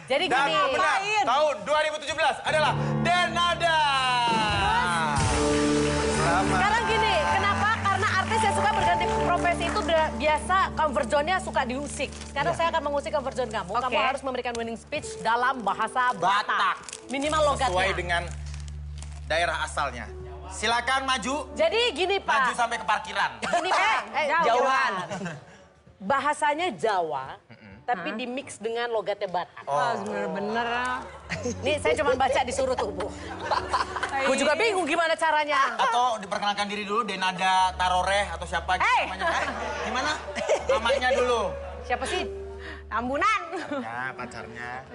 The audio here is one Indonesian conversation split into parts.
Jadi Dan gini. pemenang tahun 2017 adalah Denada. Selamat. Sekarang gini, kenapa? Karena artis yang suka berganti profesi itu biasa comfort zone-nya suka diusik. Sekarang saya akan mengusik comfort zone kamu. Kamu harus memberikan winning speech dalam bahasa Batak. Minimal logatnya. Sesuai dengan daerah asalnya. Silakan maju. Jadi gini Pak. Maju sampai ke parkiran. Gini Pak. Jauhan. Bahasanya Jawa, tapi di-mix dengan logatnya Batak. Bener-bener. Nih saya cuma baca disuruh tuh Bu. Gue juga bingung gimana caranya. Atau diperkenalkan diri dulu, Denada Taroreh atau siapa gitu namanya. Gimana? Namanya dulu. Siapa sih? Ambunan. Ya, pacarnya.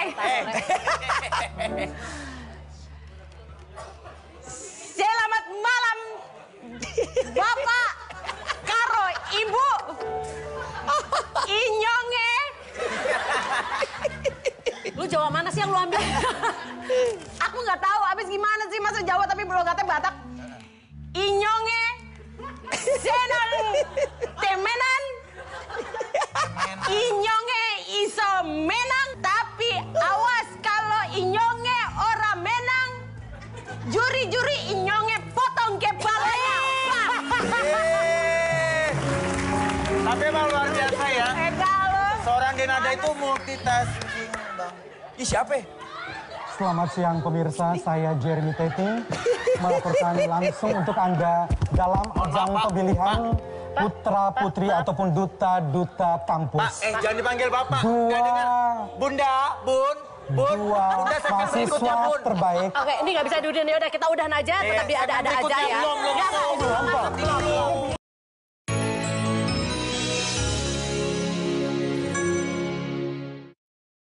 Selamat malam, Bapak, Karo, Ibu, Inyonge. Lu Jawa mana sih yang lu ambil? Aku nggak tahu abis gimana sih masa Jawa tapi logatnya Batak. Inyonge, Senang, Temenan, Inyonge iso menang, tapi awas kalau Inyonge ora menang, juri-juri Inyonge potong kepalanya. Tapi emang luar biasa ya. Kalau Seorang Denada itu multitasking, Bang. Ih, siapa? Selamat siang pemirsa, saya Jeremy Tating melaporkan langsung untuk Anda dalam ajang pemilihan putra putri ataupun duta-duta Pak, kampus. jangan dipanggil Bapak. Dua- Nggak dengar. Bunda, Bun. Dua Udah segmen berikutnya, mahasiswa Bun. terbaik. Oke, ini nggak bisa diudahin. Ya udah kita udahan aja, tetap ada aja ya. Belum.